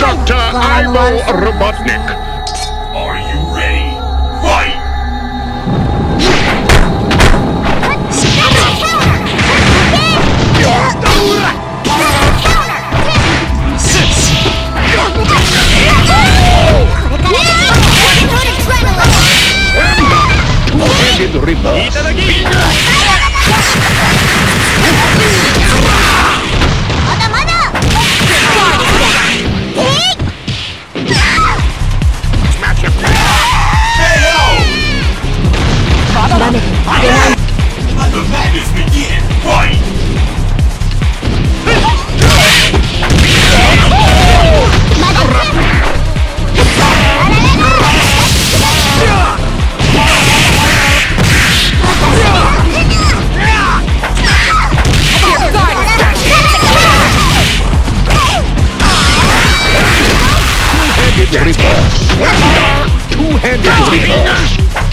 Dr. Ivo Robotnik. Are you ready? Fight! Two-headed reaper. Let the madness begin! Fight! Two-headed reaper.